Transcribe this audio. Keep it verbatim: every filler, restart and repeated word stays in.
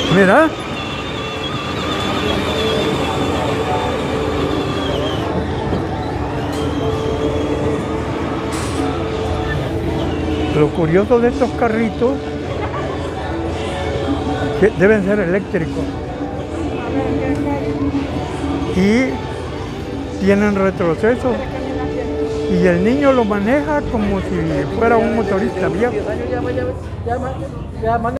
Mira. Lo curioso de estos carritos que deben ser eléctricos y tienen retroceso y el niño lo maneja como si fuera un motorista viejo.